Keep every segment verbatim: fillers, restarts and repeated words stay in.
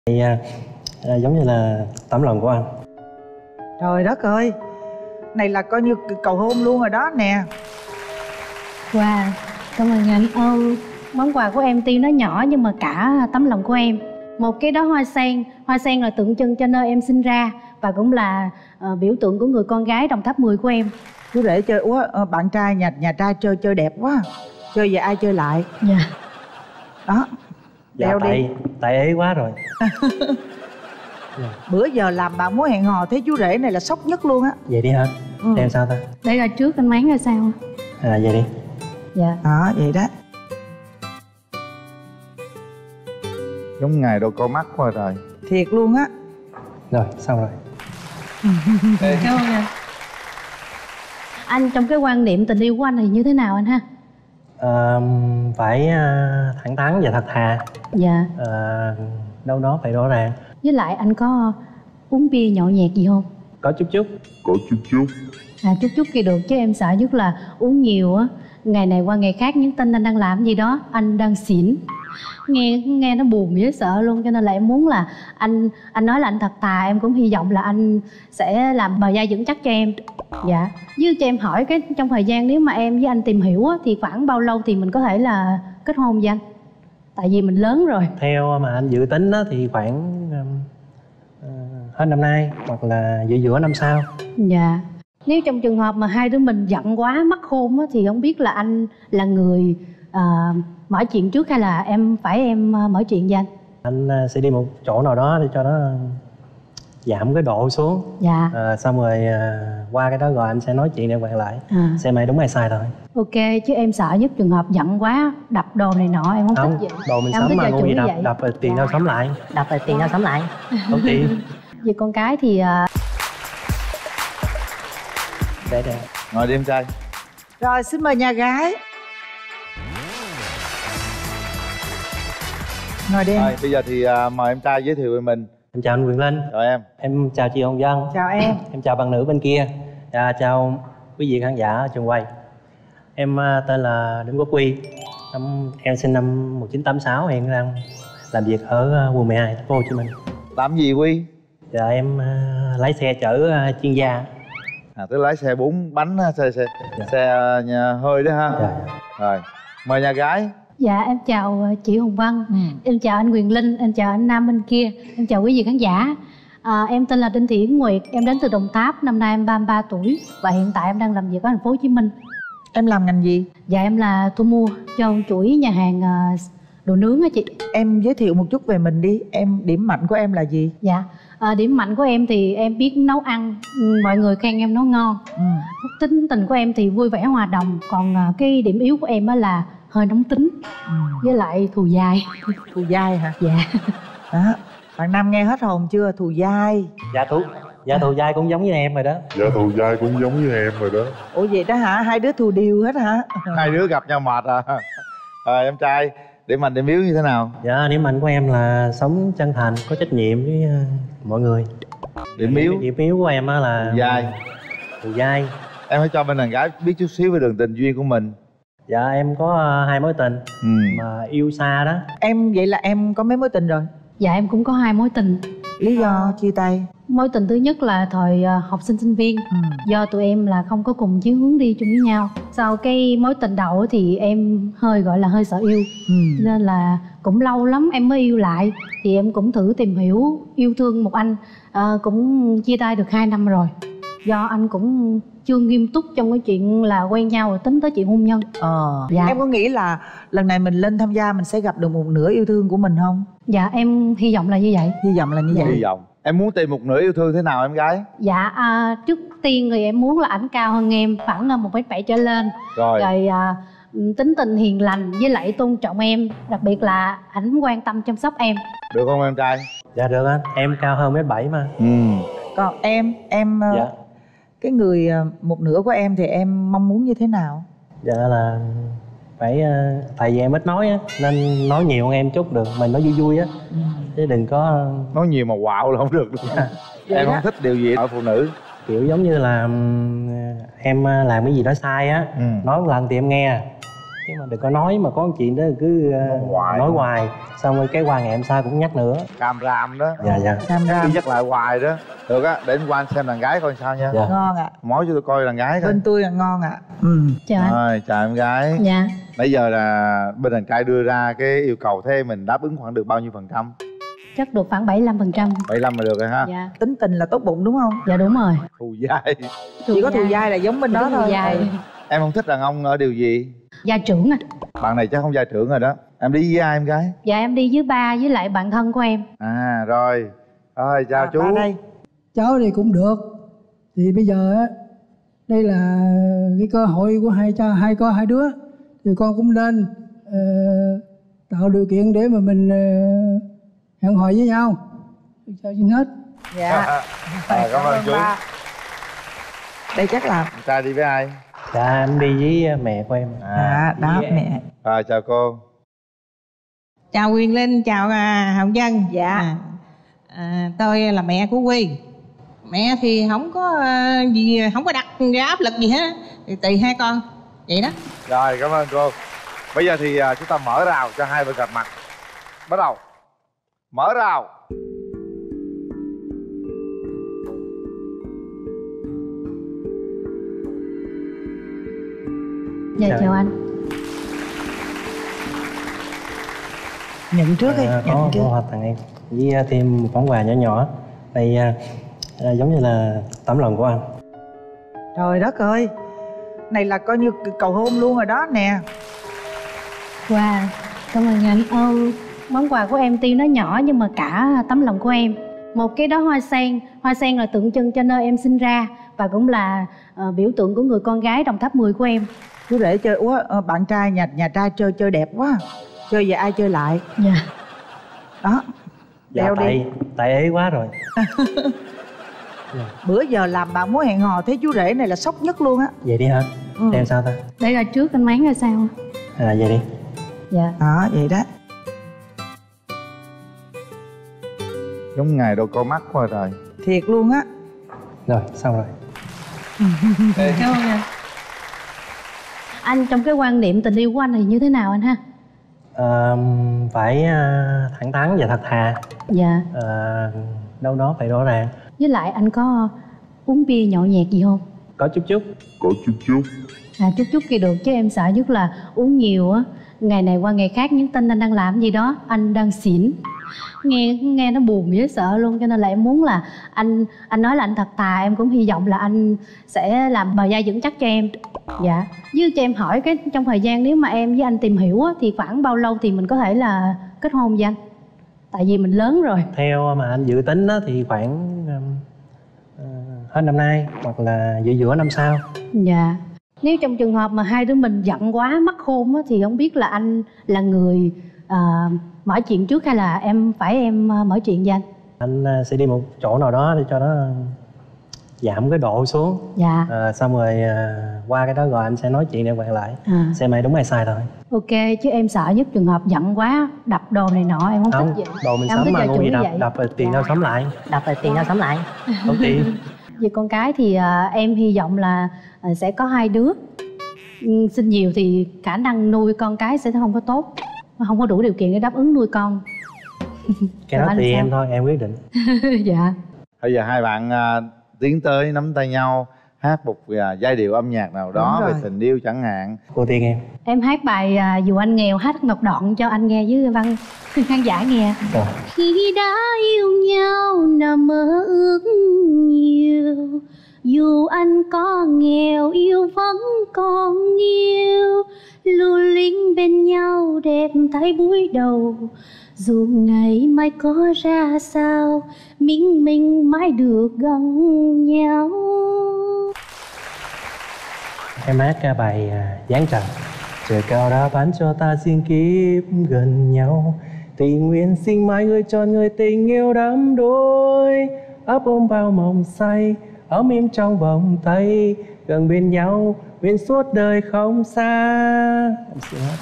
Thì à, à, giống như là tấm lòng của anh. Trời đất ơi, này là coi như cầu hôn luôn rồi đó nè. Wow, cảm ơn anh. Ờ, món quà của em tuy nó nhỏ nhưng mà cả tấm lòng của em. Một cái đó hoa sen, hoa sen là tượng trưng cho nơi em sinh ra và cũng là uh, biểu tượng của người con gái Đồng Tháp mười của em. Chú rể chơi úa, bạn trai nhà nhà trai chơi chơi đẹp quá, chơi về ai chơi lại. Dạ. Đó. Dạ, đeo tại đi. tại ế quá rồi. Bữa giờ làm bạn muốn hẹn hò thấy chú rể này là sốc nhất luôn á. Vậy đi hả? Ừ. Em sao ta? Đây là trước anh máng ra sao? À vậy đi. Dạ. Đó vậy đó. Giống ngày đâu có mắt quá rồi. Thiệt luôn á. Rồi xong rồi. Cảm ơn anh. Anh trong cái quan niệm tình yêu của anh thì như thế nào anh ha? À, phải à, thẳng thắn và thật thà. Dạ. À, đâu đó phải rõ ràng. Với lại anh có uống bia nhậu nhẹt gì không? Có chút chút. Có chút chút. À chút chút thì được, chứ em sợ nhất là uống nhiều á, ngày này qua ngày khác nhắn tin anh đang làm gì đó, anh đang xỉn. Nghe nghe nó buồn dễ sợ luôn, cho nên là em muốn là anh anh nói là anh thật thà, em cũng hy vọng là anh sẽ làm bờ vai vững chắc cho em. Dạ. Với cho em hỏi cái trong thời gian nếu mà em với anh tìm hiểu á, thì khoảng bao lâu thì mình có thể là kết hôn với anh? Tại vì mình lớn rồi. Theo mà anh dự tính á, thì khoảng uh, hết năm nay hoặc là giữa giữa năm sau. Dạ. Nếu trong trường hợp mà hai đứa mình giận quá mắc hôn á, thì không biết là anh là người uh, mở chuyện trước hay là em phải em uh, mở chuyện với anh? Anh uh, sẽ đi một chỗ nào đó để cho nó giảm cái độ xuống. Dạ. uh, Xong rồi uh, qua cái đó rồi anh sẽ nói chuyện để quay lại à. xem ai đúng hay sai thôi. Ok, chứ em sợ nhất trường hợp giận quá đập đồ này nọ, em không, không thích vậy. đồ mình em sắm mà ngu gì đập vậy. đập rồi tiền dạ. đâu sắm lại. Đập rồi tiền đâu sắm lại. Không tiền. Về con cái thì uh... để để Ngồi đi em trai. Rồi xin mời nhà gái. Ngồi đi em. Rồi bây giờ thì uh, mời em trai giới thiệu về mình. Em chào anh Quyền Linh. Rồi em. Em chào chị Hồng Vân. Chào em. Em chào bạn nữ bên kia. À, chào quý vị khán giả ở trường quay. Em uh, tên là Đinh Quốc Huy. Năm, em sinh năm một nghìn chín trăm tám mươi sáu, hiện đang làm việc ở uh, quận mười hai, thành phố Hồ Chí Minh. Làm gì Huy? Dạ em uh, lái xe chở uh, chuyên gia. À, tức lái xe bốn bánh ha, xe xe Dạ. xe nhà hơi đó ha. Dạ. Rồi mời nhà gái. Dạ em chào chị Hồng Vân. Ừ. Em chào anh Quyền Linh, em chào anh Nam bên kia, em chào quý vị khán giả. à, Em tên là Đinh Thị Yến Nguyệt, em đến từ Đồng Tháp, năm nay em ba mươi ba tuổi và hiện tại em đang làm việc ở thành phố Hồ Chí Minh. Em làm ngành gì? Dạ em là thu mua cho chuỗi nhà hàng uh, đồ nướng á chị. Em giới thiệu một chút về mình đi. Em điểm mạnh của em là gì? Dạ à, điểm mạnh của em thì em biết nấu ăn, mọi người khen em nấu ngon. Ừ. Tính tình của em thì vui vẻ hòa đồng. Còn uh, cái điểm yếu của em á là hơi nóng tính. Ừ. Với lại thù dai. Thù dai hả? Dạ. Đó. Bạn Nam nghe hết hồn chưa? Thù dai. Dạ thù Dạ thù dai cũng giống như em rồi đó. Dạ thù dai cũng giống như em rồi đó. Ủa vậy đó hả? Hai đứa thù điều hết hả? Hai đứa gặp nhau mệt à. Rồi em trai, điểm mạnh điểm yếu như thế nào? Dạ điểm mạnh của em là sống chân thành, có trách nhiệm với uh, mọi người. Điểm yếu? Điểm yếu của em á là Thù dai. Thù dai. Em hãy cho bên đàn gái biết chút xíu về đường tình duyên của mình. Dạ em có uh, hai mối tình Ừ. mà yêu xa đó. Em vậy là em có mấy mối tình rồi? Dạ em cũng có hai mối tình. Lý do chia tay? Mối tình thứ nhất là thời uh, học sinh sinh viên. Ừ. Do tụi em là không có cùng chí hướng đi chung với nhau. Sau cái mối tình đầu thì em hơi gọi là hơi sợ yêu. Ừ. Nên là cũng lâu lắm em mới yêu lại. Thì em cũng thử tìm hiểu, yêu thương một anh. à, Cũng chia tay được hai năm rồi. Do anh cũng chưa nghiêm túc trong cái chuyện là quen nhau rồi tính tới chuyện hôn nhân. Ờ. Dạ. Em có nghĩ là lần này mình lên tham gia mình sẽ gặp được một nửa yêu thương của mình không? Dạ em hy vọng là như vậy. Hy vọng là như vậy. Hy vọng. Em muốn tìm một nửa yêu thương thế nào em gái? Dạ à, trước tiên thì em muốn là ảnh cao hơn em, khoảng một mét bảy trở lên. Rồi, Rồi à, tính tình hiền lành với lại tôn trọng em. Đặc biệt là ảnh quan tâm chăm sóc em. được không em trai? Dạ được anh, em cao hơn mét bảy mà. Ừ. Còn em, em Dạ. cái người một nửa của em thì em mong muốn như thế nào? Dạ là phải uh, tại vì em ít nói á nên nói nhiều hơn em chút được, mình nói vui vui á. Ừ. Chứ đừng có Nói nhiều mà quạo là không được. Dạ. Em đó. không thích điều gì ở phụ nữ. kiểu giống như là um, em làm cái gì đó sai á, Ừ. nói một lần thì em nghe, chứ mà đừng có nói mà có chuyện đó cứ uh, hoài. nói hoài, xong rồi cái qua ngày hôm sau cũng nhắc nữa. Càm ràm đó. Dạ dạ. Càm ràm. Đi nhắc lại hoài đó. Được á, để anh qua anh xem đàn gái coi sao nha. Dạ. Ngon ạ. À. Mối cho tôi coi đàn gái coi. Bên tôi là ngon ạ. À. Ừ. Chào anh. Rồi, chào em gái. Dạ. Nãy giờ là bên đàn trai đưa ra cái yêu cầu, thế mình đáp ứng khoảng được bao nhiêu phần trăm? Chắc được khoảng bảy mươi lăm phần trăm. bảy mươi lăm là được rồi ha. Dạ. Tính tình là tốt bụng đúng không? Dạ đúng rồi. Thù dai. Chỉ có thù dai là giống bên đó thôi. Dài. Em không thích đàn ông ở điều gì? Gia trưởng à. Bạn này chắc không gia trưởng rồi đó. Em đi với ai em gái? Dạ em đi với ba với lại bạn thân của em. À rồi. Rồi chào À, chú. ba đây. Cháu thì cũng được. Thì bây giờ á, đây là cái cơ hội của hai cha hai con hai đứa, thì con cũng nên uh, tạo điều kiện để mà mình uh, hẹn hò với nhau. Sao xin hết. Dạ. À, cảm ơn chú. Ba. Đây chắc là Em trai đi với ai? Dạ em đi với mẹ của em. à, đó với mẹ. Rồi chào cô. Chào Quyền Linh, chào à, Hồng Vân. Dạ. À, à, tôi là mẹ của Quy. Mẹ thì không có à, gì, không có đặt ra áp lực gì hết, thì tùy hai con vậy đó. Rồi cảm ơn cô. Bây giờ thì à, chúng ta mở rào cho hai bên gặp mặt. Bắt đầu. Mở rào. Dạ Chào chào em. anh. Nhận trước đi, À, nhận có trước. có hoa tặng em với uh, thêm một món quà nhỏ nhỏ. Đây uh, uh, giống như là tấm lòng của anh. Trời đất ơi. Này là coi như cầu hôn luôn rồi đó nè. Wow, cảm ơn anh. Ờ, món quà của em tuy nó nhỏ nhưng mà cả tấm lòng của em. Một cái đó hoa sen, hoa sen là tượng trưng cho nơi em sinh ra và cũng là uh, biểu tượng của người con gái Đồng Tháp mười của em. Chú rể chơi quá, bạn trai nhà nhà trai chơi chơi đẹp quá. Chơi về ai chơi lại. Dạ. Đó. Dạ Đeo đi. tại tại ế quá rồi. Bữa giờ làm bạn muốn hẹn hò thấy chú rể này là sốc nhất luôn á. Vậy đi hả? Ừ. Em sao ta? Để ra trước anh máng ra sao? À vậy đi. Dạ. Đó vậy đó. Giống ngày đâu có mắt quá rồi. Thiệt luôn á. Rồi xong rồi. Cảm ơn anh. Anh trong cái quan niệm tình yêu của anh thì như thế nào anh ha? À, phải uh, thẳng thắn và thật thà. Dạ. À, đâu đó phải rõ ràng. Với lại anh có uống bia nhậu nhẹt gì không? Có chút chút. Có chút chút. À chút chút kia được chứ em sợ nhất là uống nhiều á, ngày này qua ngày khác nhắn tin anh đang làm gì đó, anh đang xỉn. Nghe nghe nó buồn dễ sợ luôn, cho nên là em muốn là anh anh nói là anh thật thà, em cũng hy vọng là anh sẽ làm bờ vai vững chắc cho em. Dạ. Với cho em hỏi cái trong thời gian nếu mà em với anh tìm hiểu á, thì khoảng bao lâu thì mình có thể là kết hôn với anh? Tại vì mình lớn rồi. Theo mà anh dự tính á, thì khoảng um, uh, hết năm nay hoặc là giữa giữa năm sau. Dạ. Nếu trong trường hợp mà hai đứa mình giận quá mắc hôn á, thì không biết là anh là người uh, mở chuyện trước hay là em phải em uh, mở chuyện với anh? Anh uh, sẽ đi một chỗ nào đó để cho nó giảm cái độ xuống. Dạ. uh, Xong rồi uh, qua cái đó rồi anh sẽ nói chuyện để quay lại. À. Xem ai đúng hay sai thôi. Ok, chứ em sợ nhất trường hợp giận quá đập đồ này nọ, em không, Không, thích vậy. đồ mình Em không sắm thích mà trò ngu gì chửi đập, vậy. đập rồi tiền Dạ. đâu sắm lại. Đập rồi tiền đâu sắm lại. Có tiền. Vì con cái thì uh, em hy vọng là uh, sẽ có hai đứa. Ừ, sinh nhiều thì khả năng nuôi con cái sẽ không có tốt, không có đủ điều kiện để đáp ứng nuôi con. Cái Rồi đó anh tùy sao? em thôi, em quyết định. Dạ. Bây giờ hai bạn à, tiến tới nắm tay nhau hát một à, giai điệu âm nhạc nào đó Đúng về rồi. tình yêu chẳng hạn. Cô tiên em. Em hát bài à, Dù Anh Nghèo, hát một đoạn cho anh nghe với văn khán giả nghe. Rồi. Khi đã yêu nhau nằm mơ ước nhiều, dù anh có nghèo yêu vẫn còn yêu, lưu luyến bên nhau đẹp thấy búi đầu. Dù ngày mai có ra sao, mình mình mãi được gần nhau. Em hát ca bài à, Giáng Trần. Trời cao đã ban cho ta xin kiếp gần nhau, tình nguyện sinh mãi người tròn người tình yêu đắm đuối, ấp ôm bao mộng say, ấm im trong vòng tay, gần bên nhau bên suốt đời không xa. Em xin hát.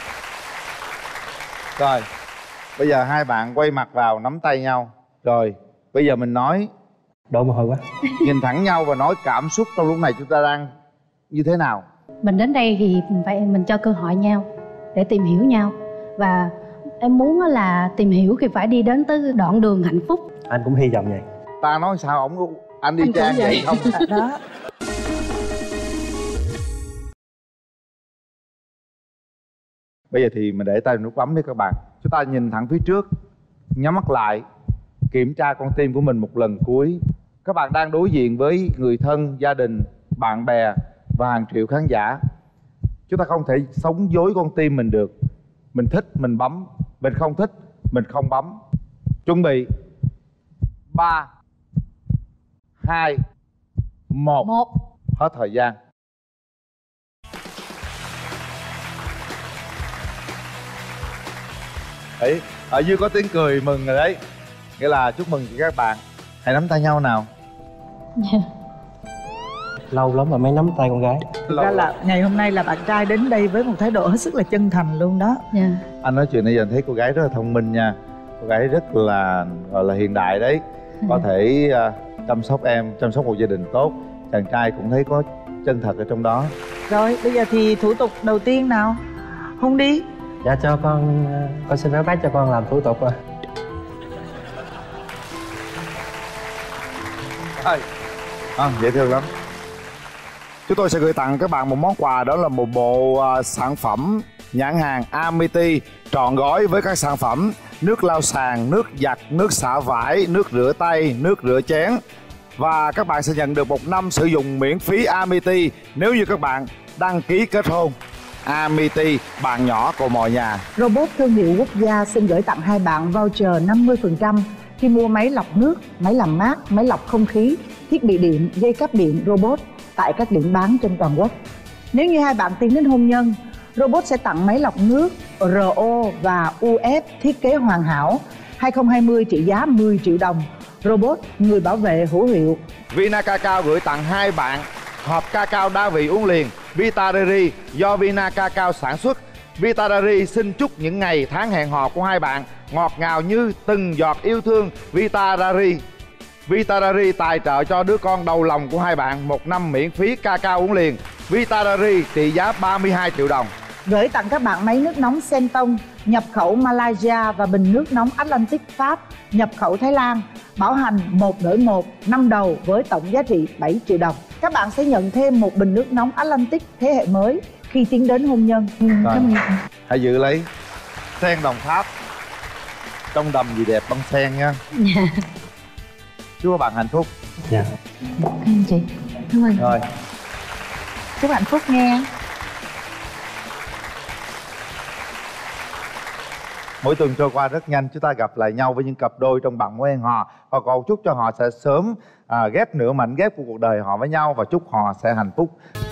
Rồi, bây giờ hai bạn quay mặt vào nắm tay nhau. Rồi, bây giờ mình nói, Đổ mồ hôi quá. nhìn thẳng nhau và nói cảm xúc trong lúc này chúng ta đang như thế nào. mình đến đây thì phải mình cho cơ hội nhau để tìm hiểu nhau. Và em muốn là tìm hiểu thì phải đi đến tới đoạn đường hạnh phúc. Anh cũng hy vọng vậy. Ta nói sao ổng anh đi Anh trang cũng vậy vậy. không? Đó. Bây giờ thì mình để tay vào nút bấm đi các bạn. Chúng ta nhìn thẳng phía trước, nhắm mắt lại, kiểm tra con tim của mình một lần cuối. Các bạn đang đối diện với người thân, gia đình, bạn bè và hàng triệu khán giả. Chúng ta không thể sống dối con tim mình được. Mình thích mình bấm, mình không thích mình không bấm. Chuẩn bị. Ba, hai, một. Một. Hết thời gian. Đấy, ở dưới có tiếng cười mừng rồi đấy. Nghĩa là chúc mừng các bạn. Hãy nắm tay nhau nào. Yeah. Lâu lắm mà mới nắm tay con gái. Thực ra là ngày hôm nay là bạn trai đến đây với một thái độ hết sức là chân thành luôn đó. Yeah. Anh nói chuyện này giờ anh thấy cô gái rất là thông minh nha. Cô gái rất là gọi là hiện đại đấy. Có thể uh, chăm sóc em, chăm sóc một gia đình tốt. Chàng trai cũng thấy có chân thật ở trong đó. Rồi bây giờ thì thủ tục đầu tiên nào. Hôn đi. Dạ cho con, con xin phép bác cho con làm thủ tục rồi. À, à, dễ thương lắm. Chúng tôi sẽ gửi tặng các bạn một món quà, đó là một bộ uh, sản phẩm nhãn hàng Amity trọn gói với các sản phẩm nước lau sàn, nước giặt, nước xả vải, nước rửa tay, nước rửa chén. Và các bạn sẽ nhận được một năm sử dụng miễn phí Amity nếu như các bạn đăng ký kết hôn. Amity, bạn nhỏ của mọi nhà. Robot thương hiệu quốc gia xin gửi tặng hai bạn voucher năm mươi phần trăm khi mua máy lọc nước, máy làm mát, máy lọc không khí, thiết bị điện, dây cáp điện robot tại các điểm bán trên toàn quốc. Nếu như hai bạn tiến đến hôn nhân, robot sẽ tặng máy lọc nước rờ o và u ép thiết kế hoàn hảo hai không hai không trị giá mười triệu đồng. Robot, người bảo vệ hữu hiệu. Vina Cacao gửi tặng hai bạn hộp cacao đa vị uống liền Vita Dairy do Vina Cacao sản xuất. Vita Dairy xin chúc những ngày tháng hẹn hò của hai bạn ngọt ngào như từng giọt yêu thương. Vita Dairy Vita Dairy tài trợ cho đứa con đầu lòng của hai bạn một năm miễn phí cacao uống liền. Vita Dairy trị giá ba mươi hai triệu đồng. Gửi tặng các bạn máy nước nóng Sentong nhập khẩu Malaysia và bình nước nóng Atlantic Pháp nhập khẩu Thái Lan, bảo hành một đổi một năm đầu với tổng giá trị bảy triệu đồng. Các bạn sẽ nhận thêm một bình nước nóng Atlantic thế hệ mới khi tiến đến hôn nhân. Ừ, cảm ơn. Hãy giữ lấy sen Đồng Tháp, trong đầm gì đẹp bông sen nha. Dạ. Chúc các bạn hạnh phúc. Dạ. Cảm ơn chị. Cảm ơn. Rồi. Chúc hạnh phúc nghe. Mỗi tuần trôi qua rất nhanh, chúng ta gặp lại nhau với những cặp đôi trong bạn mối hẹn hò và cầu chúc cho họ sẽ sớm à, ghép nửa mảnh ghép của cuộc đời họ với nhau và chúc họ sẽ hạnh phúc.